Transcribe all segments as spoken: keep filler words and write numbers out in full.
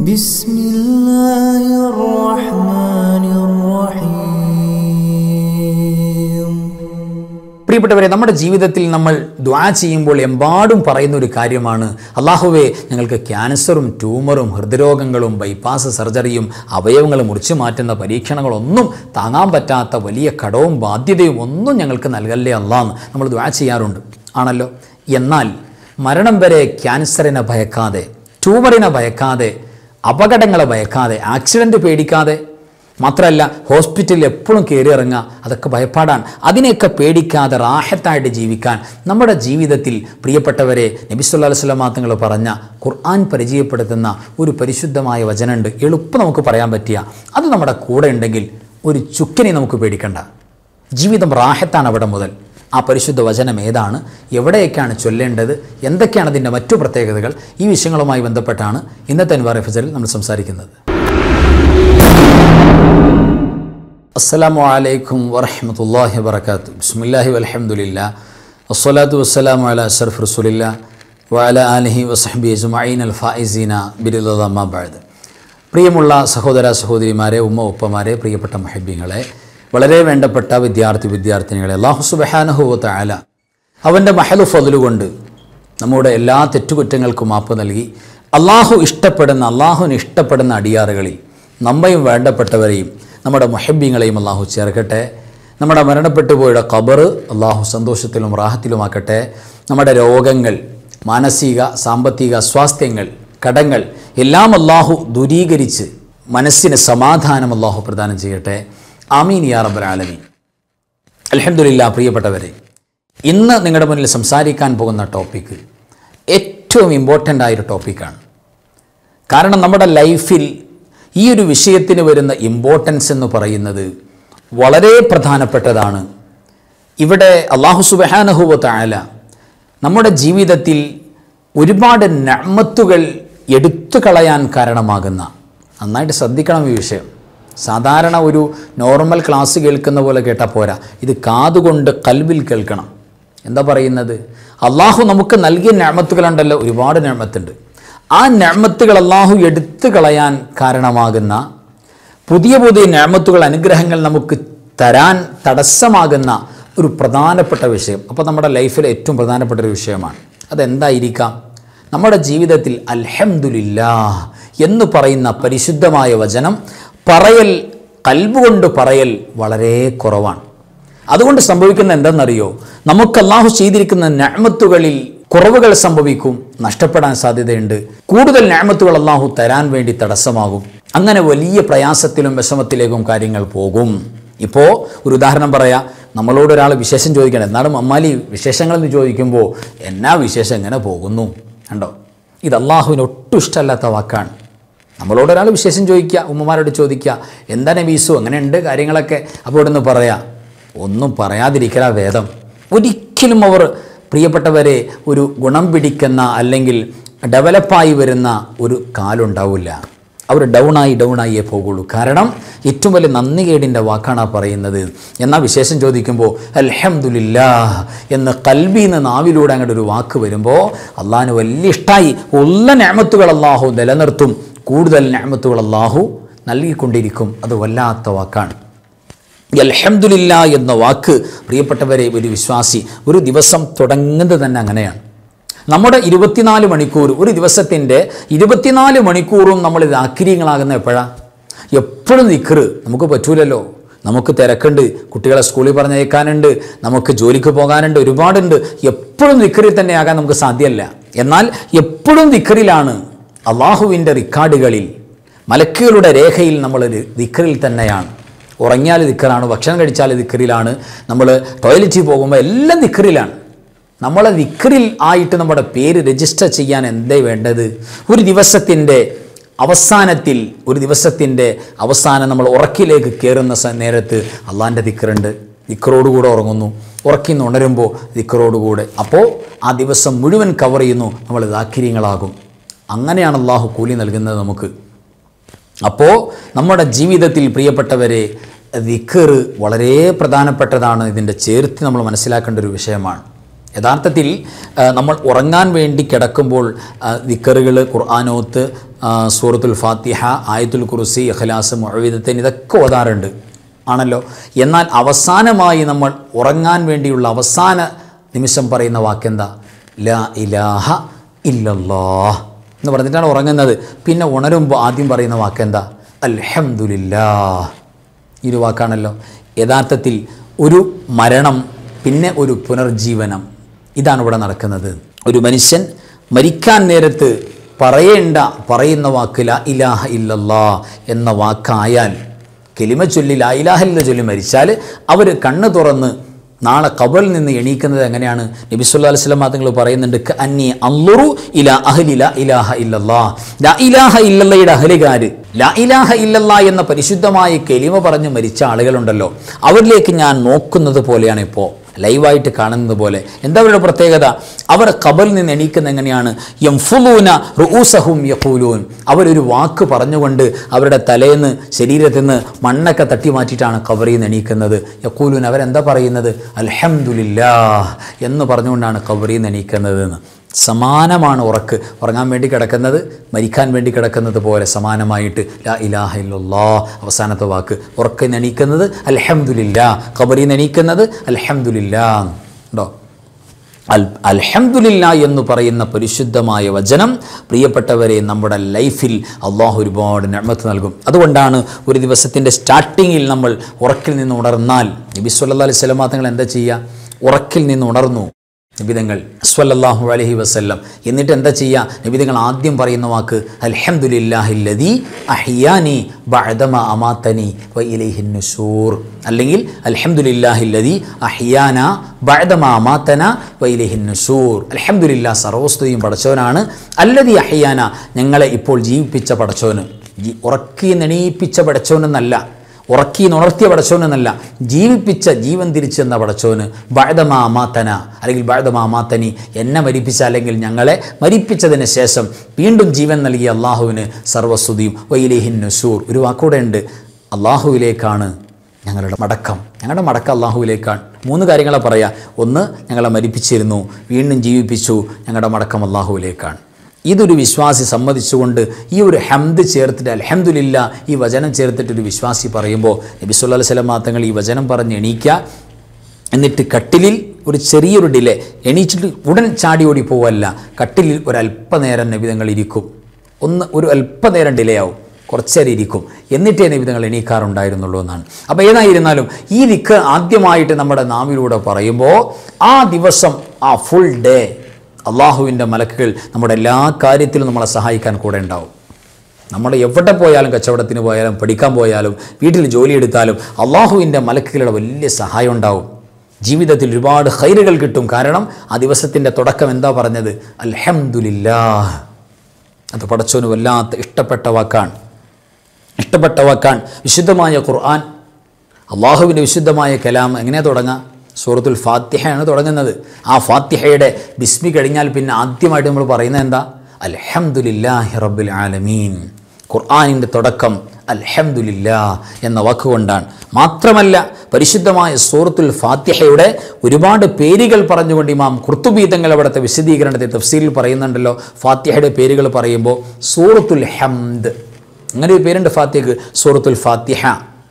ബിസ്മില്ലാഹിർ റഹ്മാനിർ റഹീം. പ്രിയപ്പെട്ടവരെ, നമ്മുടെ ജീവിതത്തിൽ നമ്മൾ ദുആ ചെയ്യുമ്പോൾ എമ്പാടും പറയുന്ന ഒരു കാര്യമാണ്, അല്ലാഹുവേ ഞങ്ങൾക്ക് ക്യാൻസറും ട്യൂമറും ഹൃദ്രോഗങ്ങളും ബൈപ്പാസ് സർജറിയും അവയവങ്ങൾ മുറിച്ചു മാറ്റുന്ന പരീക്ഷണങ്ങളൊന്നും താങ്ങാൻ പറ്റാത്ത വലിയ കടവും ബാധ്യതയും ഒന്നും ഞങ്ങൾക്ക് നൽകല്ലേ അല്ലാഹ് നമ്മൾ ദുആ ചെയ്യാറുണ്ട്, ആണല്ലോ. എന്നാൽ മരണം വരെ ക്യാൻസറിനെ ഭയക്കാതെ, ട്യൂമറിനെ ഭയക്കാതെ, അപകടങ്ങളെ ഭയക്കാതെ, ആക്സിഡൻറ്റ് പേടിക്കാതെ, മാത്രമല്ല ഹോസ്പിറ്റലിൽ എപ്പോഴും കയറി ഇറങ്ങുക, അതൊക്കെ ഭയപ്പാടാണ്. അതിനെയൊക്കെ പേടിക്കാതെ റാഹത്തായിട്ട് ജീവിക്കാൻ നമ്മുടെ ജീവിതത്തിൽ പ്രിയപ്പെട്ടവരെ നബി സല്ലല്ലാഹു അലൈഹി വസല്ലം തങ്ങൾ പറഞ്ഞ ഖുർആൻ പരിചയപ്പെടുത്തുന്ന ഒരു പരിശുദ്ധമായ വചനമുണ്ട്. എളുപ്പം നമുക്ക് പറയാൻ പറ്റിയ അത് നമ്മുടെ കൂടെ ഉണ്ടെങ്കിൽ ഒരു ചുക്കിനെ നമുക്ക് പേടിക്കണ്ട. ജീവിതം റാഹത്താണ് അവിടെ മുതൽ. ആ പരിശുദ്ധ വചനം ഏതാണ്, എവിടെയൊക്കെയാണ് ചൊല്ലേണ്ടത്, എന്തൊക്കെയാണ് അതിൻ്റെ മറ്റു പ്രത്യേകതകൾ, ഈ വിഷയങ്ങളുമായി ബന്ധപ്പെട്ടാണ് ഇന്നത്തെ അൻവാർ ഫജറിൽ നമ്മൾ സംസാരിക്കുന്നത്. അസ്സലാമു അലൈക്കും വറഹ്മത്തുള്ളാഹി വബറകാതുഹു. ബിസ്മില്ലാഹി വൽഹംദുലില്ലാഹ് വസ്സലാത്തു വസ്സലാമു അലാ അഷ്റഫി റസൂലില്ലാഹ് വഅലാ ആലിഹി വസഹ്ബിഹി അജ്മഈൻ അൽ ഫായിസീന ബിറിളല്ലാഹി അമ്മാ ബഅദ്. പ്രിയമുള്ള സഹോദര സഹോദരിമാരെ, ഉമ്മ ഉപ്പമാരെ, പ്രിയപ്പെട്ട മുഹബ്ബീങ്ങളെ, വളരെ വേണ്ടപ്പെട്ട വിദ്യാർത്ഥി വിദ്യാർത്ഥിനികളെ, അല്ലാഹു സുബ്ഹാനഹു വ തആല അവൻ്റെ മഹലു ഫദ്ലു കൊണ്ട് നമ്മുടെ എല്ലാ തെറ്റുകുറ്റങ്ങൾക്കും മാപ്പ് നൽകി അള്ളാഹു ഇഷ്ടപ്പെടുന്ന, അള്ളാഹുവിന് ഇഷ്ടപ്പെടുന്ന അടിയാറുകളിൽ നമ്മയും വേണ്ടപ്പെട്ടവരെയും നമ്മുടെ മുഹബ്ബീങ്ങളെയും അള്ളാഹു ചേർക്കട്ടെ. നമ്മുടെ മരണപ്പെട്ടു പോയുടെ ഖബർ അള്ളാഹു സന്തോഷത്തിലും റാഹത്തിലുമാക്കട്ടെ. നമ്മുടെ രോഗങ്ങൾ, മാനസിക സാമ്പത്തിക സ്വാസ്ഥ്യങ്ങൾ, കടങ്ങൾ എല്ലാം അള്ളാഹു ദൂരീകരിച്ച് മനസ്സിന് സമാധാനം അള്ളാഹു പ്രദാനം ചെയ്യട്ടെ. ആമീൻ യാ റബ്ബൽ ആലമീൻ. അൽഹംദുലില്ലാഹ്. പ്രിയപ്പെട്ടവരെ, ഇന്ന് നിങ്ങളുടെ മുന്നിൽ സംസാരിക്കാൻ പോകുന്ന ടോപ്പിക്ക് ഏറ്റവും ഇമ്പോർട്ടൻ്റ് ആയൊരു ടോപ്പിക്കാണ്. കാരണം നമ്മുടെ ലൈഫിൽ ഈ ഒരു വിഷയത്തിന് വരുന്ന ഇമ്പോർട്ടൻസ് എന്ന് പറയുന്നത് വളരെ പ്രധാനപ്പെട്ടതാണ്. ഇവിടെ അല്ലാഹു സുബ്ഹാനഹു വ തആല നമ്മുടെ ജീവിതത്തിൽ ഒരുപാട് നിഅമത്തുകൾ എടുത്തു കളയാൻ കാരണമാകുന്ന, നന്നായിട്ട് ശ്രദ്ധിക്കണം ഈ വിഷയം. സാധാരണ ഒരു നോർമൽ ക്ലാസ് കേൾക്കുന്ന പോലെ കേട്ടാൽ പോരാ, ഇത് കാതുകൊണ്ട് കൽബിൽ കേൾക്കണം. എന്താ പറയുന്നത്? അള്ളാഹു നമുക്ക് നൽകിയ നിഅമത്തുകളുണ്ടല്ലോ, ഒരുപാട് നിഅമത്തുണ്ട്. ആ നിഅമത്തുകൾ അള്ളാഹു എടുത്തു കളയാൻ കാരണമാകുന്ന, പുതിയ പുതിയ നിഅമത്തുകൾ, അനുഗ്രഹങ്ങൾ നമുക്ക് തരാൻ തടസ്സമാകുന്ന ഒരു പ്രധാനപ്പെട്ട വിഷയം. അപ്പോൾ നമ്മുടെ ലൈഫിലെ ഏറ്റവും പ്രധാനപ്പെട്ട ഒരു വിഷയമാണ്. അതെന്തായിരിക്കാം? നമ്മുടെ ജീവിതത്തിൽ അൽഹംദുലില്ലാഹ് എന്ന് പറയുന്ന പരിശുദ്ധമായ വചനം പറയൽ, കൽബുകൊണ്ട് പറയൽ വളരെ കുറവാണ്. അതുകൊണ്ട് സംഭവിക്കുന്ന എന്തെന്നറിയോ? നമുക്ക് അല്ലാഹു ചെയ്തിരിക്കുന്ന നിഅമത്തുകളിൽ കുറവുകൾ സംഭവിക്കും, നഷ്ടപ്പെടാൻ സാധ്യതയുണ്ട്. കൂടുതൽ നിഅമത്തുകൾ അല്ലാഹു തരാൻ വേണ്ടി തടസ്സമാകും. അങ്ങനെ വലിയ പ്രയാസത്തിലും വിഷമത്തിലേക്കും കാര്യങ്ങൾ പോകും. ഇപ്പോൾ ഒരു ഉദാഹരണം പറയാം. നമ്മളോട് ഒരാൾ വിശേഷം ചോദിക്കണം, എന്നാണ് മമ്മാലി വിശേഷങ്ങളെന്ന് ചോദിക്കുമ്പോൾ എന്നാ വിശേഷം എങ്ങനെ പോകുന്നു കണ്ടോ? ഇത് അല്ലാഹുവിന് ഒട്ടും ഇഷ്ടമല്ലാത്ത വാക്കാണ്. നമ്മളോട് ഒരാൾ വിശേഷം ചോദിക്കുക, ഉമ്മമാരോട് ചോദിക്കുക, എന്താണ് വീസു, അങ്ങനെയുണ്ട് കാര്യങ്ങളൊക്കെ. അപ്പോൾ ഇവിടുന്ന് പറയാം, ഒന്നും പറയാതിരിക്കലാ വേദം. ഒരിക്കലും അവർ പ്രിയപ്പെട്ടവരെ ഒരു ഗുണം പിടിക്കുന്ന അല്ലെങ്കിൽ ഡെവലപ്പായി വരുന്ന ഒരു കാലുണ്ടാവില്ല. അവർ ഡൗണായി ഡൗണായിയേ പോകുള്ളൂ. കാരണം ഏറ്റവും വലിയ നന്ദികേടിൻ്റെ വാക്കാണ് പറയുന്നത്. എന്നാൽ വിശേഷം ചോദിക്കുമ്പോൾ അൽഹംദുലില്ലാഹ് എന്ന് കൽബിൽ നിന്ന് നാവിലൂടെ അങ്ങോട്ട് ഒരു വാക്ക് വരുമ്പോൾ അള്ളാഹുവിന് വലിയ ഇഷ്ടമായി. ഉള്ള നിഅമത്തുകൾ അള്ളാഹു നിലനിർത്തും, കൂടുതൽ നിഅമത്തുകൾ അള്ളാഹു നൽകിക്കൊണ്ടിരിക്കും. അത് വല്ലാത്ത വാക്കാണ്. അൽഹംദുലില്ലാഹ് എന്ന വാക്ക് പ്രിയപ്പെട്ടവരെ, ഒരു വിശ്വാസി ഒരു ദിവസം തുടങ്ങുന്നത് തന്നെ അങ്ങനെയാണ്. നമ്മുടെ ഇരുപത്തിനാല് മണിക്കൂർ, ഒരു ദിവസത്തിൻ്റെ ഇരുപത്തിനാല് മണിക്കൂറും നമ്മൾ ദാക്കിര്യങ്ങളാകുന്ന എപ്പോഴാണ്? എപ്പോഴും ദിക്റ് നമുക്ക് പറ്റൂലല്ലോ. നമുക്ക് തിരക്കുണ്ട്, കുട്ടികളെ സ്കൂളിൽ പറഞ്ഞയക്കാനുണ്ട്, നമുക്ക് ജോലിക്ക് പോകാനുണ്ട്, ഒരുപാടുണ്ട്. എപ്പോഴും ദിക്റിൽ തന്നെ ആകാൻ നമുക്ക് സാധ്യമല്ല. എന്നാൽ എപ്പോഴും ദിക്റിലാണ്. അള്ളാഹുവിൻ്റെ റിക്കാർഡുകളിൽ, മലക്കുകളുടെ രേഖയിൽ നമ്മൾ ദിക്റിൽ തന്നെയാണ്. ഉറങ്ങിയാൽ ദിക്റാണ്, ഭക്ഷണം കഴിച്ചാൽ ദിക്റിലാണ്, നമ്മൾ ടോയ്ലറ്റിൽ പോകുമ്പോൾ എല്ലാം ദിക്റിലാണ്. നമ്മളെ ദിക്റിൽ ആയിട്ട് നമ്മുടെ പേര് രജിസ്റ്റർ ചെയ്യാൻ എന്തേ വേണ്ടത്? ഒരു ദിവസത്തിൻ്റെ അവസാനത്തിൽ, ഒരു ദിവസത്തിൻ്റെ അവസാനം നമ്മൾ ഉറക്കിലേക്ക് കയറുന്ന നേരത്ത് അള്ളാഹിൻ്റെ ദിക്റുണ്ട്, ദിക്റോടുകൂടെ ഉറങ്ങുന്നു. ഉറക്കിന്ന് ഉണരുമ്പോൾ ദിക്റോടുകൂടെ. അപ്പോൾ ആ ദിവസം മുഴുവൻ കവർ ചെയ്യുന്നു, നമ്മൾ ദാക്കിര്യങ്ങളാകും. അങ്ങനെയാണ് അള്ളാഹു കൂലി നൽകുന്നത് നമുക്ക്. അപ്പോൾ നമ്മുടെ ജീവിതത്തിൽ പ്രിയപ്പെട്ടവരെ ദിക്ർ വളരെ പ്രധാനപ്പെട്ടതാണ്. ഇതിൻ്റെ ചേർത്ത് നമ്മൾ മനസ്സിലാക്കേണ്ട ഒരു വിഷയമാണ്. യഥാർത്ഥത്തിൽ നമ്മൾ ഉറങ്ങാൻ വേണ്ടി കിടക്കുമ്പോൾ ദിക്റുകൾ, ഖുർആനോത്ത്, സൂറത്തുൽ ഫാത്തിഹ, ആയത്തുൽ കുർസി, ഇഖ്ലാസ്, മുഅവ്വിദത്തൈൻ ഇതൊക്കെ ഓതാറുണ്ട് ആണല്ലോ. എന്നാൽ അവസാനമായി നമ്മൾ ഉറങ്ങാൻ വേണ്ടിയുള്ള അവസാന നിമിഷം പറയുന്ന വാക്കെന്താ? ലാ ഇലാഹ ഇല്ലല്ലാഹ് എന്ന് പറഞ്ഞിട്ടാണ് ഉറങ്ങുന്നത്. പിന്നെ ഉണരുമ്പോൾ ആദ്യം പറയുന്ന വാക്കെന്താ? അൽഹംദുലില്ലാഹ്. ഈ ഒരു വാക്കാണല്ലോ. യഥാർത്ഥത്തിൽ ഒരു മരണം, പിന്നെ ഒരു പുനർജീവനം, ഇതാണ് ഇവിടെ നടക്കുന്നത്. ഒരു മനുഷ്യൻ മരിക്കാൻ നേരത്ത് പറയേണ്ട പറയുന്ന വാക്ക് ലാ ഇലാഹ ഇല്ലല്ലാഹ് എന്ന വാക്കായാൽ, കലിമ ചൊല്ലി ലാ ഇലാഹ ഇല്ല ചൊല്ലി മരിച്ചാൽ അവർ കണ്ണ് തുറന്ന് നാളെ ഖബറിൽ നിന്ന് എണീക്കുന്നത് എങ്ങനെയാണ്? നബി സല്ലല്ലാഹു അലൈഹി വസല്ലം തങ്ങൾ പറയുന്നുണ്ട്, അന്നി അൻളുറു ഇലാ അഹ്ലി ലാ ഇലാഹ ഇല്ലല്ലാഹ്. ലാ ഇലാഹ ഇല്ലല്ലയുടെ അഹ്ലുകാർ, ലാ ഇലാഹ ഇല്ലല്ലാഹ് എന്ന പരിശുദ്ധമായ കലിമ പറഞ്ഞ് മരിച്ച ആളുകളുണ്ടല്ലോ, അവരിലേക്ക് ഞാൻ നോക്കുന്നത് പോലെയാണ് ഇപ്പോൾ, ലൈവായിട്ട് കാണുന്നത് പോലെ. എന്താ അവരുടെ പ്രത്യേകത? അവർ ഖബറിൽ നിന്ന് എണീക്കുന്ന എങ്ങനെയാണ്? യംഫുലൂന റൂസഹും യഖൂലൂൻ. അവരൊരു വാക്ക് പറഞ്ഞുകൊണ്ട് അവരുടെ തലേന്ന് ശരീരത്തിൽ നിന്ന് മണ്ണൊക്കെ തട്ടി മാറ്റിയിട്ടാണ് ഖബറിൽ നിന്ന് എണീക്കുന്നത്. യഖൂലൂൻ, അവരെന്താ പറയുന്നത്? അൽഹംദുലില്ലാഹ് എന്ന് പറഞ്ഞുകൊണ്ടാണ് ഖബറിൽ നിന്ന് എണീക്കുന്നത് എന്ന്. സമാനമാണ് ഉറക്ക്. ഉറങ്ങാൻ വേണ്ടി കിടക്കുന്നത്, മരിക്കാൻ വേണ്ടി കിടക്കുന്നത് പോലെ സമാനമായിട്ട് ലാ ഇലാഹ ഇല്ലല്ലാഹ് അവസാനത്തെ വാക്ക്. ഉറക്കിൽ എണീക്കുന്നത് അൽഹംദുലില്ലാഹ്, ഖബറിൽ നിന്ന് എണീക്കുന്നത് അൽഹംദുലില്ലാഹ്. ഉണ്ടോ? അൽ അൽഹംദുലില്ലാഹ് എന്ന് പറയുന്ന പരിശുദ്ധമായ വചനം പ്രിയപ്പെട്ടവരെ നമ്മുടെ ലൈഫിൽ അള്ളാഹു ഒരുപാട് നിഅമത്ത് നൽകും. അതുകൊണ്ടാണ് ഒരു ദിവസത്തിൻ്റെ സ്റ്റാർട്ടിങ്ങിൽ നമ്മൾ ഉറക്കിൽ നിന്ന് ഉണർന്നാൽ, നബി സല്ലല്ലാഹു അലൈഹി വസല്ലം തങ്ങൾ എന്താ ചെയ്യുക? ഉറക്കിൽ നിന്ന് ഉണർന്നു നബിതങ്ങൾ സ്വല്ലല്ലാഹു അലൈഹി വസല്ലം. എന്നിട്ട് എന്താ ചെയ്യുക? നബിതങ്ങൾ ആദ്യം പറയുന്ന വാക്ക് അൽഹംദുലില്ലാഹില്ലദീ അഹ്യാനി ബഅദമാ അമാതനി വ ഇലൈഹിൻ നുശൂർ, അല്ലെങ്കിൽ അൽഹംദുലില്ലാഹില്ലദീ അഹ്യാന ബഅദമാ അമാതന വ ഇലൈഹിൻ നുശൂർ. അൽഹംദുലില്ലാഹ്, സർവ്വസ്തുതിയും പടച്ചവനാണ്. അല്ലദീ അഹ്യാന, ഞങ്ങളെ ഇപ്പോൾ ജീവിപ്പിച്ച പടച്ചവന്. ഉറക്കി നെണീപ്പിച്ച പടച്ചവനെന്നല്ല, ഉറക്കി ഉണർത്തിയ പടച്ചോനെന്നല്ല, ജീവിപ്പിച്ച, ജീവൻ തിരിച്ചെന്ന പടച്ചോന്. ബഅദമാ അമാതന, അല്ലെങ്കിൽ ബഅദമാ അമാതനി, എന്നെ മരിപ്പിച്ച, അല്ലെങ്കിൽ ഞങ്ങളെ മരിപ്പിച്ചതിന് ശേഷം വീണ്ടും ജീവൻ നൽകിയ അള്ളാഹുവിന് സർവ്വസ്തുതിയും. വഇലൈഹിൻ നുശൂർ, ഒരു വാക്കൂടെ ഉണ്ട്, അള്ളാഹുവിലേക്കാണ് ഞങ്ങളുടെ മടക്കം. ഞങ്ങളുടെ മടക്കം അള്ളാഹുവിലേക്കാണ്. മൂന്ന് കാര്യങ്ങളെ പറയാം. ഒന്ന്, ഞങ്ങളെ മരിപ്പിച്ചിരുന്നു, വീണ്ടും ജീവിപ്പിച്ചു, ഞങ്ങളുടെ മടക്കം അള്ളാഹുവിലേക്കാണ്. ഇതൊരു വിശ്വാസി സമ്മതിച്ചുകൊണ്ട് ഈ ഒരു ഹംദ് ചേർത്തിട്ട്, അൽഹംദുലില്ലാ ഈ വചനം ചേർത്തിട്ട് ഒരു വിശ്വാസി പറയുമ്പോൾ, നബി സല്ലല്ലാഹു അലൈഹി വസല്ലം തങ്ങൾ ഈ വചനം പറഞ്ഞ് എണീക്കുക. എന്നിട്ട് കട്ടിലിൽ ഒരു ചെറിയൊരു ഡിലേ, എണീച്ചിട്ട് ഉടൻ ചാടി ഓടി പോവല്ല, കട്ടിലിൽ ഒരല്പനേരം നബി തങ്ങൾ ഇരിക്കും. ഒന്ന് ഒരു അല്പനേരം ഡിലേ ആവും, കുറച്ചേരം ഇരിക്കും, എന്നിട്ടേ നബി തങ്ങൾ എണീക്കാറുണ്ടായിരുന്നുള്ളൂ എന്നാണ്. അപ്പോൾ ഏതായിരുന്നാലും ഈ ദിക്ർ ആദ്യമായിട്ട് നമ്മുടെ നാവിലൂടെ പറയുമ്പോൾ ആ ദിവസം, ആ ഫുൾ ഡേ അള്ളാഹുവിൻ്റെ മലക്കുകൾ നമ്മുടെ എല്ലാ കാര്യത്തിലും നമ്മളെ സഹായിക്കാൻ കൂടെ ഉണ്ടാവും. നമ്മൾ എവിടെ പോയാലും, കച്ചവടത്തിന് പോയാലും, പഠിക്കാൻ പോയാലും, വീട്ടിൽ ജോലിയെടുത്താലും അള്ളാഹുവിൻ്റെ മലക്കുകളുടെ വലിയ സഹായം ഉണ്ടാവും. ജീവിതത്തിൽ ഒരുപാട് ഖൈറുകൾ കിട്ടും. കാരണം ആ ദിവസത്തിൻ്റെ തുടക്കം എന്താ പറഞ്ഞത്? അൽഹംദുലില്ലാഹ്. അത് പടച്ചോന് വല്ലാത്ത ഇഷ്ടപ്പെട്ട വാക്കാണ്, ഇഷ്ടപ്പെട്ട വാക്കാണ്. വിശുദ്ധമായ ഖുർആൻ, അള്ളാഹുവിൻ്റെ വിശുദ്ധമായ കലാം എങ്ങനെയാണ് തുടങ്ങുക? സൂറത്തുൽ ഫാത്തിഹയാണ് തുടങ്ങുന്നത്. ആ ഫാത്തിഹയുടെ ബിസ്മി കഴിഞ്ഞാൽ പിന്നെ ആദ്യമായിട്ട് നമ്മൾ പറയുന്നത് എന്താ? അൽഹംദുലില്ലാഹി റബ്ബിൽ ആലമീൻ. ഖുർആനിൻ്റെ തുടക്കം അൽഹംദുലില്ലാഹ് എന്ന വാക്കുകൊണ്ടാണ്. മാത്രമല്ല പരിശുദ്ധമായ സൂറത്തുൽ ഫാത്തിഹയുടെ ഒരുപാട് പേരുകൾ പറഞ്ഞുകൊണ്ട് ഇമാം ഖുർത്തുബി തങ്ങൾ അവിടുത്തെ വിശദീകരണത്തിൽ തഫ്സീറിൽ പറയുന്നുണ്ടല്ലോ. ഫാത്തിഹയുടെ പേരുകൾ പറയുമ്പോൾ സൂറത്തുൽ ഹംദ്, അങ്ങനെ ഒരു പേരുണ്ട് ഫാത്തിഹക്ക്, സൂറത്തുൽ ഫാത്തിഹ,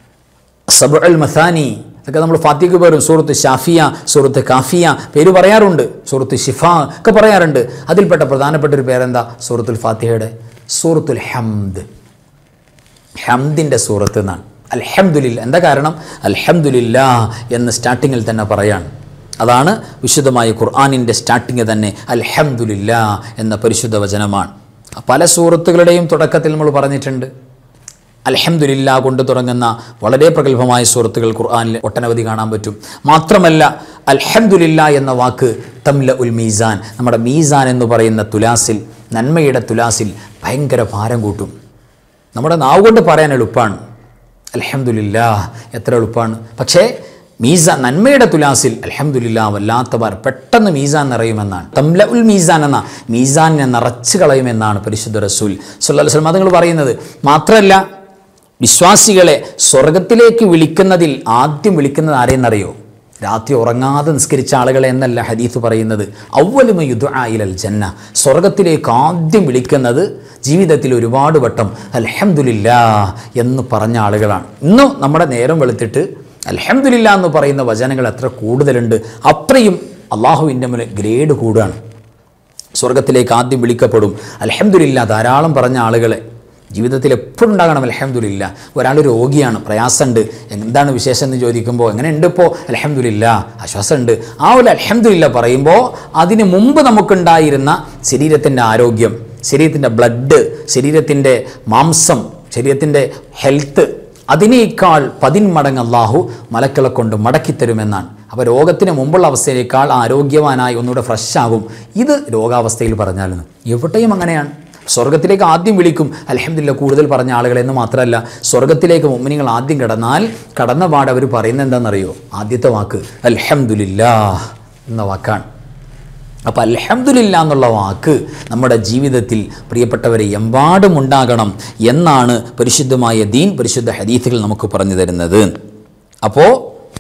സബ്ഉൽ മസാനി, ഒക്കെ നമ്മൾ ഫാത്തിഹക്ക് പേരും. സൂറത്ത് ഷാഫിയ, സൂറത്ത് കാഫിയ പേര് പറയാറുണ്ട്, സൂറത്ത് ഷിഫ ഒക്കെ പറയാറുണ്ട്. അതിൽപ്പെട്ട പ്രധാനപ്പെട്ട ഒരു പേരെന്താ? സൂറത്തുൽ ഫാത്തിഹയുടെ സൂറത്തുൽ ഹംദ്, ഹംദിൻ്റെ സൂറത്ത് എന്നാണ്. അൽഹംദുലില്ലാ, എന്താ കാരണം? അൽഹംദുലില്ലാ എന്ന് സ്റ്റാർട്ടിങ്ങിൽ തന്നെ പറയാണ്. അതാണ് വിശുദ്ധമായ ഖുർആനിൻ്റെ സ്റ്റാർട്ടിങ് തന്നെ അൽഹംദുലില്ലാ എന്ന പരിശുദ്ധ വചനമാണ്. പല സൂറത്തുകളുടെയും തുടക്കത്തിൽ നമ്മൾ പറഞ്ഞിട്ടുണ്ട്. അൽഹംദുലില്ലാ കൊണ്ട് തുടങ്ങുന്ന വളരെ പ്രഗത്ഭമായ സൂറത്തുകൾ ഖുർആനിൽ ഒട്ടനവധി കാണാൻ പറ്റും. മാത്രമല്ല അൽഹംദുലില്ലാ എന്ന വാക്ക് തംല ഉൽ മീസാൻ, നമ്മുടെ മീസാൻ എന്ന് പറയുന്ന തുലാസിൽ, നന്മയുടെ തുലാസിൽ ഭയങ്കര ഭാരം കൂട്ടും. നമ്മുടെ നാവ് കൊണ്ട് പറയാൻ എളുപ്പമാണ് അൽഹംദുലില്ലാ, എത്ര എളുപ്പമാണ്. പക്ഷേ മീസാൻ, നന്മയുടെ തുലാസിൽ അൽഹംദുലില്ലാ വല്ലാത്ത ഭാരം, പെട്ടെന്ന് മീസാൻ നിറയുമെന്നാണ്. തംല ഉൽ മീസാൻ എന്ന മീസാനിനെ നിറച്ച് കളയുമെന്നാണ് പരിശുദ്ധ റസൂൽ സല്ലല്ലാഹു അലൈഹി വസല്ലം തങ്ങൾ പറയുന്നത്. മാത്രമല്ല വിശ്വാസികളെ സ്വർഗത്തിലേക്ക് വിളിക്കുന്നതിൽ ആദ്യം വിളിക്കുന്നത് ആരെയെന്നറിയോ? രാത്രി ഉറങ്ങാതെ നിസ്കരിച്ച ആളുകളെ എന്നല്ല ഹദീസ് പറയുന്നത്. അവ്വലുമ യുദ്ആ ഇലൽ ജന്ന, സ്വർഗത്തിലേക്ക് ആദ്യം വിളിക്കുന്നത് ജീവിതത്തിൽ ഒരുപാട് വട്ടം അൽഹംദുലില്ലാഹ് എന്ന് പറഞ്ഞ ആളുകളാണ്. ഇന്ന് നമ്മുടെ നേരം വെളുത്തിട്ട് അൽഹംദുലില്ലാഹ് എന്ന് പറയുന്ന വചനങ്ങൾ എത്ര കൂടുതലുണ്ട്, അത്രയും അള്ളാഹുവിൻ്റെ മുന്നിൽ ഗ്രേഡ് കൂടുകയാണ്. സ്വർഗത്തിലേക്ക് ആദ്യം വിളിക്കപ്പെടും അൽഹംദുലില്ലാഹ് ധാരാളം പറഞ്ഞ ആളുകളെ ജീവിതത്തിൽ എപ്പോഴും ഉണ്ടാകണം അൽഹംദുലില്ലാഹ്. ഒരാൾ രോഗിയാണ്, പ്രയാസമുണ്ട്, എന്താണ് വിശേഷം എന്ന് ചോദിക്കുമ്പോൾ എങ്ങനെ ഉണ്ട് ഇപ്പോൾ, അൽഹംദുലില്ലാഹ് ആശ്വാസമുണ്ട്. ആ ഒരു അൽഹംദുലില്ലാഹ് പറയുമ്പോൾ അതിന് മുമ്പ് നമുക്കുണ്ടായിരുന്ന ശരീരത്തിൻ്റെ ആരോഗ്യം, ശരീരത്തിൻ്റെ ബ്ലഡ്, ശരീരത്തിൻ്റെ മാംസം, ശരീരത്തിൻ്റെ ഹെൽത്ത്, അതിനേക്കാൾ പതിന്മടങ്ങ് അല്ലാഹു മലക്കളെ കൊണ്ട് മടക്കിത്തരുമെന്നാണ്. അപ്പോൾ രോഗത്തിന് മുമ്പുള്ള അവസ്ഥയേക്കാൾ ആരോഗ്യവാനായി ഒന്നുകൂടെ ഫ്രഷ് ആകും. ഇത് രോഗാവസ്ഥയിൽ പറഞ്ഞാലെന്ന് എവിടെയും അങ്ങനെയാണ്. സ്വർഗത്തിലേക്ക് ആദ്യം വിളിക്കും അൽഹംദുലില്ലാഹ് കൂടുതൽ പറഞ്ഞ ആളുകളെന്ന് മാത്രമല്ല, സ്വർഗത്തിലേക്ക് മുഅ്മിനീങ്ങൾ ആദ്യം കടന്നാൽ കടന്ന പാട് അവർ പറയുന്നത് എന്താണെന്നറിയോ? ആദ്യത്തെ വാക്ക് അൽഹംദുലില്ലാഹ് എന്ന വാക്കാണ്. അപ്പോൾ അൽഹംദുലില്ലാഹ് എന്നുള്ള വാക്ക് നമ്മുടെ ജീവിതത്തിൽ പ്രിയപ്പെട്ടവരെ എമ്പാടും ഉണ്ടാകണം എന്നാണ് പരിശുദ്ധമായ ദീൻ, പരിശുദ്ധ ഹദീസുകൾ നമുക്ക് പറഞ്ഞു തരുന്നത്. അപ്പോൾ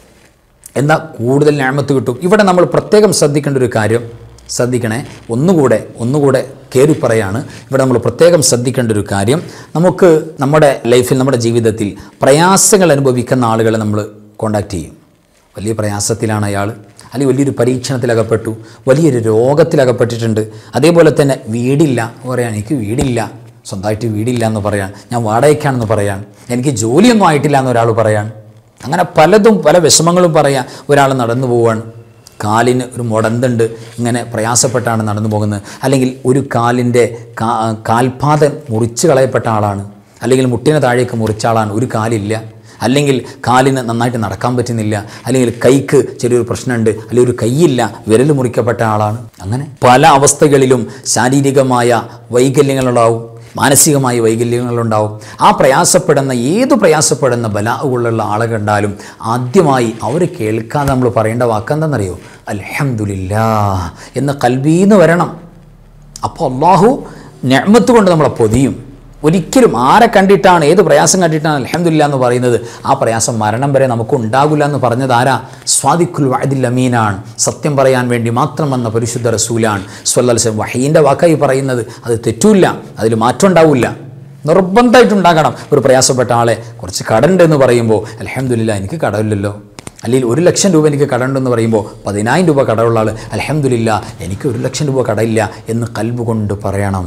എന്താ കൂടുതൽ നിഅമത്ത് കിട്ടും. ഇവിടെ നമ്മൾ പ്രത്യേകം ശ്രദ്ധിക്കേണ്ട ഒരു കാര്യം, ശ്രദ്ധിക്കണേ, ഒന്നുകൂടെ ഒന്നുകൂടെ കയറി പറയാണ്. ഇവിടെ നമ്മൾ പ്രത്യേകം ശ്രദ്ധിക്കേണ്ട ഒരു കാര്യം, നമുക്ക് നമ്മുടെ ലൈഫിൽ, നമ്മുടെ ജീവിതത്തിൽ പ്രയാസങ്ങൾ അനുഭവിക്കുന്ന ആളുകളെ നമ്മൾ കോണ്ടാക്ട് ചെയ്യും. വലിയ പ്രയാസത്തിലാണ് അയാൾ, അല്ലെങ്കിൽ വലിയൊരു പരീക്ഷണത്തിലകപ്പെട്ടു, വലിയൊരു രോഗത്തിലകപ്പെട്ടിട്ടുണ്ട്. അതേപോലെ തന്നെ വീടില്ല പറയാൻ, എനിക്ക് വീടില്ല, സ്വന്തമായിട്ട് വീടില്ല എന്ന് പറയാൻ, ഞാൻ വാടകയ്ക്കാണെന്ന് പറയാൻ, എനിക്ക് ജോലിയൊന്നും ആയിട്ടില്ല എന്ന് ഒരാൾ പറയാൻ, അങ്ങനെ പലതും പല വിഷമങ്ങളും പറയാൻ ഒരാൾ നടന്നു പോവാണ്. കാലിന് ഒരു മുടന്തുണ്ട്, ഇങ്ങനെ പ്രയാസപ്പെട്ടാണ് നടന്നു പോകുന്നത്. അല്ലെങ്കിൽ ഒരു കാലിൻ്റെ കാ കാൽപാദം മുറിച്ച് കളയപ്പെട്ട ആളാണ്, അല്ലെങ്കിൽ മുട്ടിന് താഴേക്ക് മുറിച്ച ആളാണ്, ഒരു കാലില്ല, അല്ലെങ്കിൽ കാലിന് നന്നായിട്ട് നടക്കാൻ പറ്റുന്നില്ല, അല്ലെങ്കിൽ കൈക്ക് ചെറിയൊരു പ്രശ്നമുണ്ട്, അല്ലെങ്കിൽ ഒരു കൈയില്ല, വിരൽ മുറിക്കപ്പെട്ട ആളാണ്. അങ്ങനെ പല അവസ്ഥകളിലും ശാരീരികമായ വൈകല്യങ്ങളുണ്ടാവും, മാനസികമായ വൈകല്യങ്ങളുണ്ടാവും. ആ പ്രയാസപ്പെടുന്ന ഏതു പ്രയാസപ്പെടുന്ന ബലാഉകളുള്ള ആളെ കണ്ടാലും ആദ്യമായി അവർ കേൾക്കാതെ നമ്മൾ പറയേണ്ട വാക്കെന്താണെന്നറിയോ? അൽഹംദുലില്ലാഹ് എന്ന് ഖൽബീന്ന് വരണം. അപ്പോൾ അല്ലാഹു നിഅമത്ത് കൊണ്ട് നമ്മളെ പൊതിയും. ഒരിക്കലും ആരെ കണ്ടിട്ടാണ്, ഏത് പ്രയാസം കണ്ടിട്ടാണ് അൽഹംദുലില്ലാഹ് എന്ന് പറയുന്നത്, ആ പ്രയാസം മരണം വരെ നമുക്ക് ഉണ്ടാകില്ല എന്ന് പറഞ്ഞത് ആരാ? സ്വാദിഖുൽ വഅദിൽ അമീനാണ്, സത്യം പറയാൻ വേണ്ടി മാത്രം വന്ന പരിശുദ്ധ റസൂലാണ് സ്വല്ലല്ലാഹു അലൈഹി വസല്ലം. വഹീൻ്റെ വാക്കായി പറയുന്നത്, അത് തെറ്റൂല്ല, അതിൽ മാറ്റം ഉണ്ടാവില്ല. നിർബന്ധമായിട്ടുണ്ടാകണം. ഒരു പ്രയാസപ്പെട്ട ആളെ കുറച്ച് കടണ്ട് എന്ന് പറയുമ്പോൾ അൽഹംദുലില്ലാഹ് എനിക്ക് കടമില്ലല്ലോ, അല്ലെങ്കിൽ ഒരു ലക്ഷം രൂപ എനിക്ക് കടമുണ്ടെന്ന് പറയുമ്പോൾ പതിനായിരം രൂപ കടമുള്ള ആൾ അൽഹംദുലില്ലാഹ് എനിക്ക് ഒരു ലക്ഷം രൂപ കടയില്ല എന്ന് ഖൽബ് കൊണ്ട് പറയണം.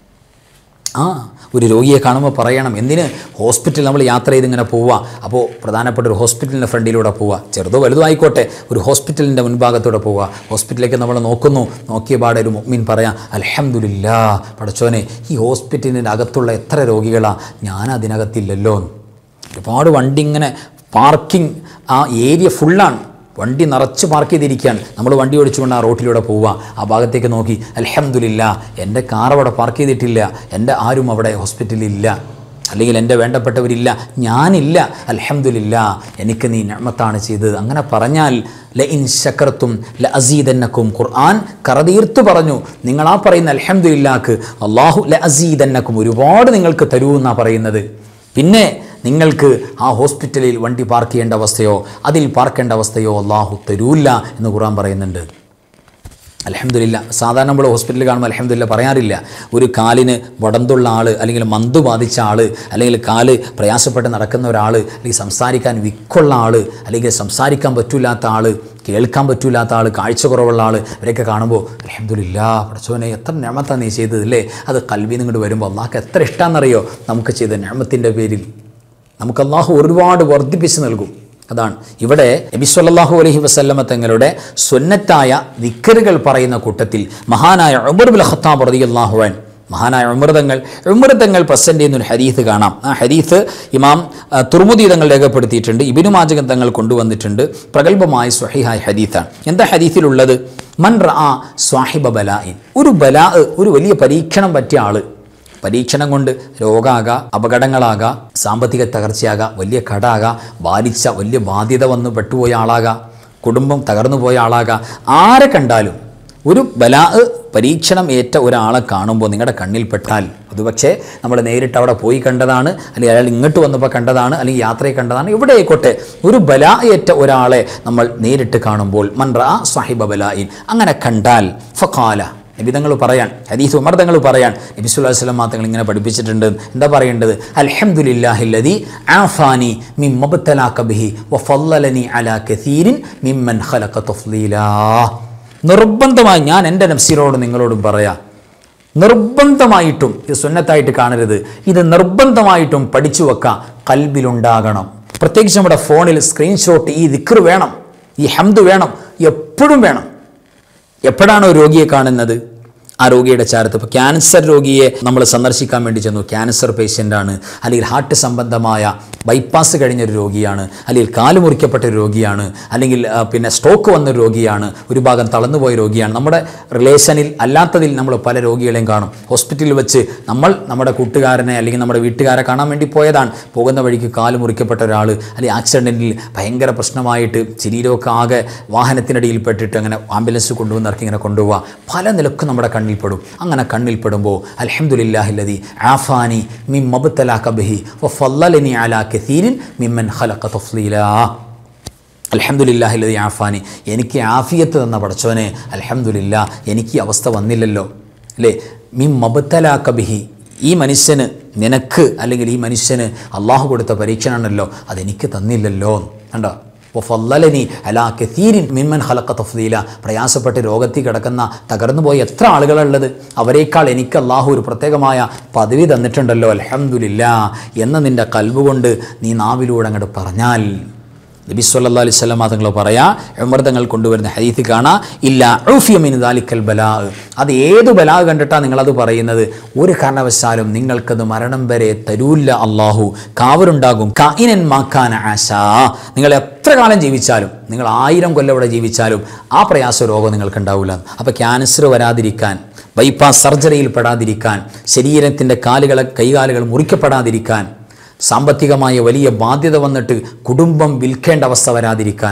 ആ ഒരു രോഗിയെ കാണുമ്പോൾ പറയണം. എന്തിന്? ഹോസ്പിറ്റൽ നമ്മൾ യാത്ര ചെയ്ത് ഇങ്ങനെ പോവുക, അപ്പോൾ പ്രധാനപ്പെട്ട ഒരു ഹോസ്പിറ്റലിൻ്റെ ഫ്രണ്ടിലൂടെ പോവുക, ചെറുതോ വലുതോ ആയിക്കോട്ടെ, ഒരു ഹോസ്പിറ്റലിൻ്റെ മുൻഭാഗത്തൂടെ പോവുക. ഹോസ്പിറ്റലിലേക്ക് നമ്മൾ നോക്കുന്നു, നോക്കിയ പാടെ ഒരു മുഅ്മിൻ പറയാം അൽഹംദുലില്ലാഹ്, പടച്ചോനെ ഈ ഹോസ്പിറ്റലിൻ്റെ അകത്തുള്ള എത്ര രോഗികളാണ്, ഞാൻ അതിനകത്തില്ലല്ലോ. ഒരുപാട് വണ്ടി ഇങ്ങനെ പാർക്കിംഗ്, ആ ഏരിയ ഫുള്ളാണ്, വണ്ടി നിറച്ച് പാർക്ക് ചെയ്തിരിക്കുകയാണ്. നമ്മൾ വണ്ടി ഓടിച്ചുകൊണ്ട് ആ റോട്ടിലൂടെ പോവുക, ആ ഭാഗത്തേക്ക് നോക്കി അൽഹംദുലില്ലാഹ് എൻ്റെ കാർ അവിടെ പാർക്ക് ചെയ്തിട്ടില്ല, എൻ്റെ ആരും അവിടെ ഹോസ്പിറ്റലില്ല, അല്ലെങ്കിൽ എൻ്റെ വേണ്ടപ്പെട്ടവരില്ല, ഞാനില്ല, അൽഹംദുലില്ലാഹ് എനിക്ക് നീ നിഅമത്താണ് ചെയ്തത്. അങ്ങനെ പറഞ്ഞാൽ ലഇൻ ശകർതും ലഅസീദന്നകും, ഖുർആൻ കറതീർത്ത് പറഞ്ഞു, നിങ്ങൾ ആ പറയുന്ന അൽഹംദുലില്ലാഹ്ക്ക് അല്ലാഹു ലഅസീദന്നകും, ഒരുപാട് നിങ്ങൾക്ക് തരൂ എന്നാണ് പറയുന്നത്. പിന്നെ നിങ്ങൾക്ക് ആ ഹോസ്പിറ്റലിൽ വണ്ടി പാർക്ക് ചെയ്യേണ്ട അവസ്ഥയോ അതിൽ പാർക്കേണ്ട അവസ്ഥയോ അല്ലാഹു തരൂല്ല എന്ന് ഖുർആൻ പറയുന്നുണ്ട്. അൽഹംദുലില്ലാഹ് സാധാരണ നമ്മൾ ഹോസ്പിറ്റലിൽ കാണുമ്പോൾ അൽഹംദുലില്ലാഹ് പറയാറില്ല. ഒരു കാലിന് വടന്തുള്ള ആൾ, അല്ലെങ്കിൽ മന്ത് ബാധിച്ച ആൾ, അല്ലെങ്കിൽ കാല് പ്രയാസപ്പെട്ട് നടക്കുന്ന ഒരാൾ, അല്ലെങ്കിൽ സംസാരിക്കാൻ വിക്കുള്ള ആൾ, അല്ലെങ്കിൽ സംസാരിക്കാൻ പറ്റില്ലാത്ത ആൾ, കേൾക്കാൻ പറ്റില്ലാത്ത ആൾ, കാഴ്ച കുറവുള്ള ആൾ, ഇവരെയൊക്കെ കാണുമ്പോൾ അൽഹംദുലില്ലാഹ് പടച്ചോനെ എത്ര നിഅമത്താണ് നീ ചെയ്തത് അല്ലേ. അത് ഖൽബിൽ നിന്ന് ഇങ്ങോട്ട് വരുമ്പോൾ അല്ലാഹുക്ക് എത്ര ഇഷ്ടമാണെന്നറിയോ നമുക്ക് ചെയ്ത നിഅമത്തിൻ്റെ പേരിൽ നമുക്ക് അല്ലാഹു ഒരുപാട് വർദ്ധിപ്പിച്ച് നൽകും. അതാണ് ഇവിടെ നബി സല്ലല്ലാഹു അലൈഹി വസല്ലമ തങ്ങളുടെ സുന്നത്തായ ദിക്റുകൾ പറയുന്ന കൂട്ടത്തിൽ മഹാനായ ഉമർ ഇബ്നുൽ ഖത്താബ് റളിയല്ലാഹു അൻഹു, മഹാനായ ഉമർ തങ്ങൾ ഉമർ തങ്ങൾ പ്രസന്റ് ചെയ്യുന്ന ഒരു ഹദീസ് കാണാം. ആ ഹദീസ് ഇമാം തുർമുദി തങ്ങൾ രേഖപ്പെടുത്തിയിട്ടുണ്ട്, ഇബ്നു മാജഹ് തങ്ങൾ കൊണ്ടുവന്നിട്ടുണ്ട്. പ്രഗൽഭമായ സ്വഹീഹായ ഹദീസാണ്. എന്താ ഹദീസിലുള്ളത്? മൻ റആ സ്വാഹിബ ബലാഇൻ, ഒരു ബലാ, ഒരു വലിയ പരീക്ഷണം പറ്റിയ ആള്, പരീക്ഷണം കൊണ്ട് രോഗമാകാം, അപകടങ്ങളാകാം, സാമ്പത്തിക തകർച്ചയാകാം, വലിയ കടാകാം, ബാധിച്ച വലിയ ബാധ്യത വന്ന് പെട്ടുപോയ ആളാകാം, കുടുംബം തകർന്നു പോയ ആളാകാം, ആരെ കണ്ടാലും ഒരു ബലാ, പരീക്ഷണം ഏറ്റ ഒരാളെ കാണുമ്പോൾ നിങ്ങളുടെ കണ്ണിൽപ്പെട്ടാൽ അത് അത് പക്ഷേ നമ്മൾ നേരിട്ട് അവിടെ പോയി കണ്ടതാണ്, അല്ലെങ്കിൽ അയാൾ ഇങ്ങോട്ട് വന്നപ്പോൾ കണ്ടതാണ്, അല്ലെങ്കിൽ യാത്രയെ കണ്ടതാണ്, ഇവിടെ ആയിക്കോട്ടെ ഒരു ബലായേറ്റ ഒരാളെ നമ്മൾ നേരിട്ട് കാണുമ്പോൾ മൻ റഅ സാഹിബ ബലായിൻ, അങ്ങനെ കണ്ടാൽ ഫഖാല, നബി തങ്ങൾ പറയാൻ, ഹദീസ് ഉമർ തങ്ങൾ പറയാൻ, നബി സല്ലല്ലാഹു അലൈഹി വസല്ലം തങ്ങൾ ഇങ്ങനെ പഠിപ്പിച്ചിട്ടുണ്ട്. എന്താ പറയേണ്ടത്? അൽഹംദുലില്ലാഹില്ലദീ ആഫാനി മിമ്മ ബതലാക ബിഹി വഫല്ലലനി അലാ കസീരിൻ മിമ്മൻ ഖലഖ തഫ്ളീലാ. നിർബന്ധമായി ഞാൻ എൻ്റെ നഫ്സിനോട് നിങ്ങളോടും പറയാം, നിർബന്ധമായിട്ടും ഇത് സുന്നത്തായിട്ട് കാണരുത്, ഇത് നിർബന്ധമായിട്ടും പഠിച്ചു വെക്കാം, കൽബിലുണ്ടാകണം. പ്രത്യേകിച്ച് നമ്മുടെ ഫോണിൽ സ്ക്രീൻഷോട്ട് ഈ ദിക്ർ വേണം, ഈ ഹംദ് വേണം, എപ്പോഴും വേണം. എപ്പോഴാണോ രോഗിയെ കാണുന്നത് ആ രോഗിയുടെ ചാരത്ത്, ഇപ്പോൾ ക്യാൻസർ രോഗിയെ നമ്മൾ സന്ദർശിക്കാൻ വേണ്ടി ചെന്നു, ക്യാൻസർ പേഷ്യൻ്റാണ്, അല്ലെങ്കിൽ ഹാർട്ട് സംബന്ധമായ ബൈപ്പാസ് കഴിഞ്ഞൊരു രോഗിയാണ്, അല്ലെങ്കിൽ കാല് മുറിക്കപ്പെട്ട ഒരു രോഗിയാണ്, അല്ലെങ്കിൽ പിന്നെ സ്ട്രോക്ക് വന്നൊരു രോഗിയാണ്, ഒരു ഭാഗം തളർന്നുപോയ രോഗിയാണ്. നമ്മുടെ റിലേഷനിൽ അല്ലാത്തതിൽ നമ്മൾ പല രോഗികളെയും കാണും. ഹോസ്പിറ്റലിൽ വെച്ച് നമ്മൾ നമ്മുടെ കൂട്ടുകാരനെ അല്ലെങ്കിൽ നമ്മുടെ വീട്ടുകാരെ കാണാൻ വേണ്ടി പോയതാണ്, പോകുന്ന വഴിക്ക് കാല് മുറിക്കപ്പെട്ട ഒരാൾ, അല്ലെങ്കിൽ ആക്സിഡൻറ്റിൽ ഭയങ്കര പ്രശ്നമായിട്ട് ശരീരമൊക്കെ ആകെ വാഹനത്തിനിടയിൽ പെട്ടിട്ട് അങ്ങനെ ആംബുലൻസ് കൊണ്ടുവന്ന് ഇറക്കി ഇങ്ങനെ കൊണ്ടുപോവുക, പല നിലക്കും നമ്മുടെ കണ്ണിൽ പെടും. അങ്ങനെ കണ്ണിൽ പെടുമ്പോൾ അൽഹംദുലില്ലാഹില്ലദീ ആഫാനി മിമ്മ ബതലാക ബിഹി വഫല്ലലനി അലാ കസീരിൻ മിമ്മൻ ഖലഖ തഫ്ളീലാ. അൽഹംദുലില്ലാഹില്ലദീ ആഫാനി, എനിക്ക് ആഫിയത്ത് തന്ന പടച്ചവനെ അൽഹംദുലില്ലാ, എനിക്ക് ഈ അവസ്ഥ വന്നില്ലല്ലോ അല്ലേ. മിമ്മ ബതലാക ബിഹി, ഈ മനുഷ്യന് നിനക്ക് അല്ലെങ്കിൽ ഈ മനുഷ്യന് അള്ളാഹു കൊടുത്ത പരീക്ഷണമാണല്ലോ, അതെനിക്ക് തന്നില്ലല്ലോ. കണ്ടോ? വഫല്ലലനി അലാ കസീരിൻ മിമ്മൻ ഖലഖ തഫ്ളീല, പ്രയാസപ്പെട്ട് രോഗത്തിൽ കിടക്കുന്ന തകർന്നു പോയ എത്ര ആളുകളുള്ളത്, അവരേക്കാൾ എനിക്ക് അള്ളാഹു ഒരു പ്രത്യേകമായ പദവി തന്നിട്ടുണ്ടല്ലോ, അൽഹംദുലില്ലാ എന്ന് നിൻ്റെ കൽബ് കൊണ്ട് നീ നാവിലൂടെ അങ്ങോട്ട് പറഞ്ഞാൽ, നബി സല്ലല്ലാഹു അലൈഹി വസല്ലം തങ്ങൾ പറയാ, ഉമർ തങ്ങൾ കൊണ്ടുവരുന്ന ഹദീസ് കാണാ, ഇല്ല ഉഫിയ മിൻ ദാലിക്കൽ ബലാ, അത് ഏത് ബലാ കണ്ടിട്ടാണ് നിങ്ങളത് പറയുന്നത്, ഒരു കാരണവശാലും നിങ്ങൾക്കത് മരണം വരെ തരൂല്ല അള്ളാഹു, കാവറുണ്ടാകും. കായിനൻ മാക്കാന ആശാ, നിങ്ങൾ എത്ര കാലം ജീവിച്ചാലും, നിങ്ങൾ ആയിരം കൊല്ലം ഇവിടെ ജീവിച്ചാലും ആ പ്രയാസ രോഗം നിങ്ങൾക്ക് ഉണ്ടാവില്ല. അപ്പോൾ ക്യാൻസർ വരാതിരിക്കാൻ, ബൈപ്പാസ് സർജറിയിൽ പെടാതിരിക്കാൻ, ശരീരത്തിൻ്റെ കാലുകൾ കൈകാലുകൾ മുറിക്കപ്പെടാതിരിക്കാൻ, സാമ്പത്തികമായ വലിയ ബാധ്യത വന്നിട്ട് കുടുംബം വിൽക്കേണ്ട അവസ്ഥ വരാതിരിക്കാൻ,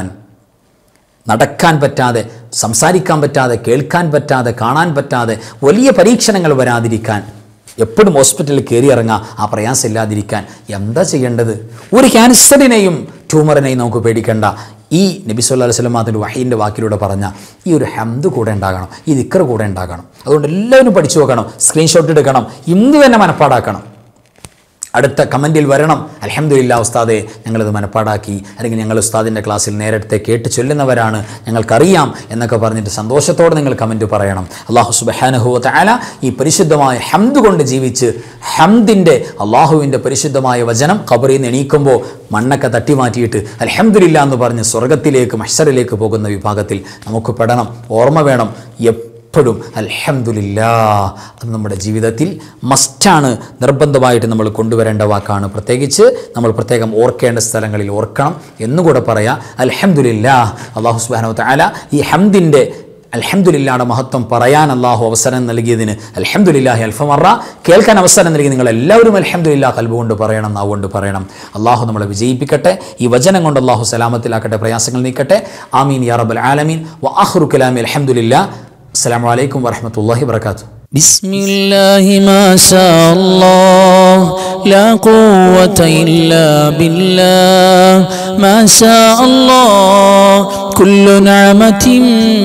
നടക്കാൻ പറ്റാതെ, സംസാരിക്കാൻ പറ്റാതെ, കേൾക്കാൻ പറ്റാതെ, കാണാൻ പറ്റാതെ വലിയ പരീക്ഷണങ്ങൾ വരാതിരിക്കാൻ, എപ്പോഴും ഹോസ്പിറ്റലിൽ കയറി ഇറങ്ങാം, ആ പ്രയാസം ഇല്ലാതിരിക്കാൻ എന്താ ചെയ്യേണ്ടത്? ഒരു ക്യാൻസറിനെയും ട്യൂമറിനെയും നമുക്ക് പേടിക്കേണ്ട. ഈ നബി സല്ലല്ലാഹു അലൈഹി വസല്ലം അതിൻ്റെ വഹീൻ്റെ വാക്കിലൂടെ പറഞ്ഞ ഈ ഒരു ഹംദ് കൂടെ ഉണ്ടാകണം, ഈ ദിക്ർ കൂടെ ഉണ്ടാകണം. അതുകൊണ്ട് എല്ലാവരും പഠിച്ചു വെക്കണം, സ്ക്രീൻഷോട്ട് എടുക്കണം, ഇന്ന് തന്നെ മനപ്പാടാക്കണം. അടുത്ത കമൻറ്റിൽ വരണം, അൽഹംദുലില്ലാ ഉസ്താദെ ഞങ്ങളിത് മനപ്പാടാക്കി, അല്ലെങ്കിൽ ഞങ്ങൾ ഉസ്താദിൻ്റെ ക്ലാസ്സിൽ നേരത്തെ കേട്ട് ചൊല്ലുന്നവരാണ്, ഞങ്ങൾക്കറിയാം എന്നൊക്കെ പറഞ്ഞിട്ട് സന്തോഷത്തോടെ നിങ്ങൾ കമൻറ്റ് പറയണം. അല്ലാഹു സുബ്ഹാനഹു വ തആല ഈ പരിശുദ്ധമായ ഹംദ് കൊണ്ട് ജീവിച്ച്, ഹംദിൻ്റെ അള്ളാഹുവിൻ്റെ പരിശുദ്ധമായ വചനം ഖബറിൽ നിന്ന് എണീക്കുമ്പോൾ മണ്ണൊക്കെ തട്ടി മാറ്റിയിട്ട് അൽഹംദുലില്ലാ എന്ന് പറഞ്ഞ് സ്വർഗത്തിലേക്ക് മഹ്ശറിലേക്ക് പോകുന്ന വിഭാഗത്തിൽ നമുക്ക് പെടണം. ഓർമ്മ വേണം എപ്പോഴും അൽഹംദുലില്ലാ, അത് നമ്മുടെ ജീവിതത്തിൽ മസ്റ്റാണ്, നിർബന്ധമായിട്ട് നമ്മൾ കൊണ്ടുവരേണ്ട വാക്കാണ്. പ്രത്യേകിച്ച് നമ്മൾ പ്രത്യേകം ഓർക്കേണ്ട സ്ഥലങ്ങളിൽ ഓർക്കണം എന്നുകൂടെ പറയാം. അൽഹംദുലില്ലാ, അല്ലാഹു സുബ്ഹാനഹു വ തആല ഈ ഹംദിൻ്റെ അൽഹംദുലില്ലായുടെ മഹത്വം പറയാൻ അള്ളാഹു അവസരം നൽകിയതിന് അൽഹംദുലില്ലാഹി അൽഫമറ, കേൾക്കാൻ അവസരം നൽകി നിങ്ങൾ എല്ലാവരും അൽഹംദുലില്ലാ കൽബ് കൊണ്ട് പറയണം, നാവ് കൊണ്ട് പറയണം. അള്ളാഹു നമ്മളെ വിജയിപ്പിക്കട്ടെ, ഈ വചനം കൊണ്ട് അള്ളാഹു സലാമത്തിലാക്കട്ടെ, പ്രയാസങ്ങൾ നീക്കട്ടെ. ആമീൻ യാ റബ്ബൽ ആലമീൻ. വ ആഖിറു കലാമി അൽഹംദുലില്ലാ. അസ്സലാമു അലൈക്കും വറഹ്മത്തുള്ളാഹി വബറകാതുഹു. ബിസ്മില്ലാഹി മാ ശാ അല്ലാഹ് ലാ ഖുവത ഇല്ലാ ബില്ലാഹ് മാ ശാ അല്ലാഹ് കുല്ലു നിഅമതിൻ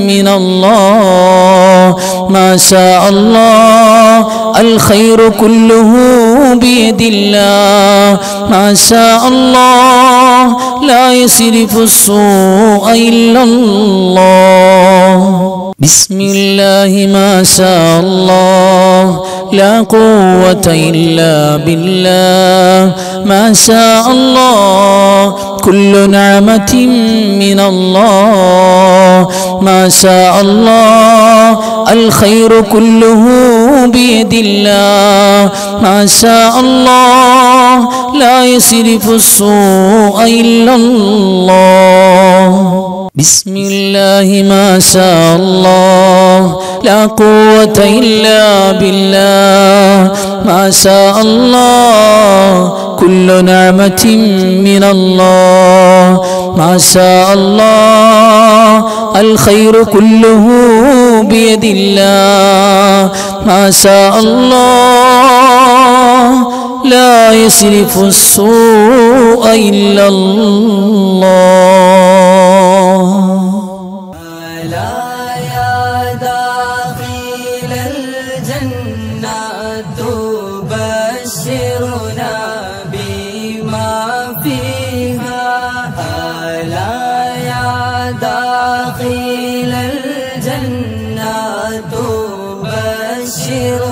മിനല്ലാഹ് മാ ശാ അല്ലാഹ് അൽ ഖൈറു കുല്ലുഹു ബിയദില്ലാഹ് മാ ശാ അല്ലാഹ് ലാ യസ്രിഫു സ്സൂഅ ഇല്ലല്ലാഹ്. ബിസ്മില്ലാഹി മാ ശാ അല്ലാഹ് ലാ ഖുവത ഇല്ലാ ബില്ലാഹ് മാ ശാ അല്ലാഹ് കുല്ലു നിഅമതിൻ മിനല്ലാഹ് മാ ശാ അല്ലാഹ് അൽ ഖൈറു കുല്ലുഹു ബിയദില്ലാഹ് മാ ശാ അല്ലാഹ് ലാ യസ്രിഫു സ്സൂഅ ഇല്ലല്ലാഹ്. ബിസ്മില്ലാഹി മാ ശാ അല്ലാഹ് ലാ ഖുവത ഇല്ലാ ബില്ലാഹ് മാ ശാ അല്ലാഹ് കുല്ലു നിഅമതിൻ മിനല്ലാഹ് മാ ശാ അല്ലാഹ് അൽ ഖൈറു കുല്ലുഹു بيد الله ما شاء الله لا يصرف السوء إلا الله. ألا يا داخل الجنة تبشرنا بما فيها. ألا يا داخل الجنة تبشرنا